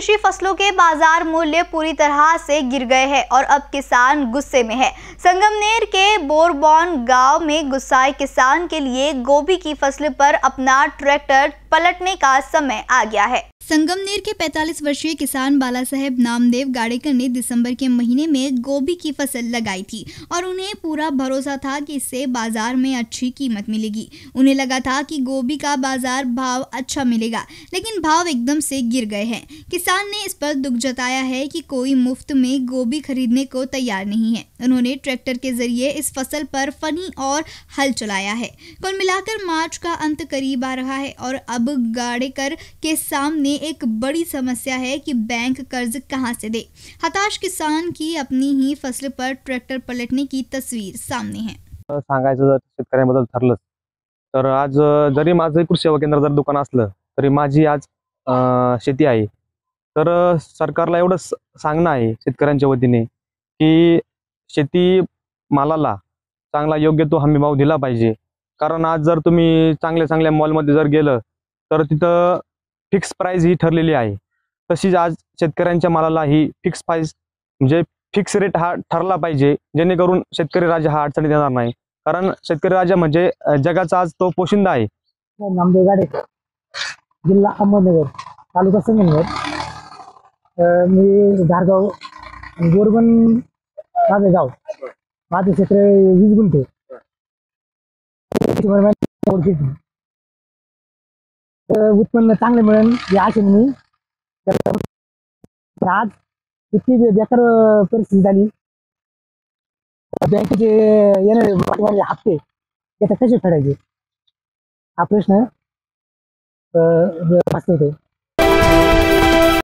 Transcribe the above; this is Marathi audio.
कृषि फसलों के बाजार मूल्य पूरी तरह से गिर गए हैं और अब किसान गुस्से में है। संगमनेर के बोरबॉन गांव में गुस्साए किसान के लिए गोभी की फसल पर अपना ट्रैक्टर पलटने का समय आ गया है। संगमनेर के 45 वर्षीय किसान बाला साहेब नामदेव गाड़ेकर ने दिसंबर के महीने में गोभी की फसल लगाई थी और उन्हें पूरा भरोसा था कि इससे बाजार में अच्छी कीमत मिलेगी। उन्हें लगा था कि गोभी का बाजार भाव अच्छा मिलेगा, लेकिन भाव एकदम से गिर गए हैं। किसान ने इस पर दुख जताया है कि कोई मुफ्त में गोभी खरीदने को तैयार नहीं है। उन्होंने ट्रैक्टर के जरिए इस फसल पर फनी और हल चलाया है। कुल मिलाकर मार्च का अंत करीब आ रहा है और अब गाड़ेकर के सामने एक बड़ी समस्या है कि बैंक कर्ज कहां से दे। हताश किसान की अपनी ही फसल पर ट्रॅक्टर पलटने की तस्वीर सामने है। सांगायचं जर शेतकऱ्यांबद्दल ठरलं तर आज जरी माझं कृषी सेवा केंद्र जर दुकान असलं तरी माझी आज शेती आहे। तर सरकारला एवढं सांगणं आहे शेतकऱ्यांच्या वतीने की शेती मालाला चांगला योग्य तो हमी भाव दिला पाहिजे। कारण आज जर तुम्ही चांगल्या मॉलमध्ये जर गेलं तर तिथं फिक्स प्राइस ही ठरलेली आहे। तशीच आज शेतकऱ्यांच्या मालाला ही फिक्स प्राइस म्हणजे फिक्स रेट हा ठरला पाहिजे, जेणेकरून शेतकरी राजा हा अडचणीत येणार नाही। कारण शेतकरी राजा म्हणजे जगाचा आज तो पोशिंदा आहे। नामदेव गाडेकर, जिल्हा अहमदनगर, तालुका संगमनेर। मी धारगाव बोरबन माझं गाव, माझं क्षेत्र 20 गुंठे। उत्पन्न चांगले मिळेल या आशेने मी आज इतकी बेकार परिस्थिती झाली। बँकेचे येणारे हप्ते याचा कसे फेडायचे हा प्रश्न होते।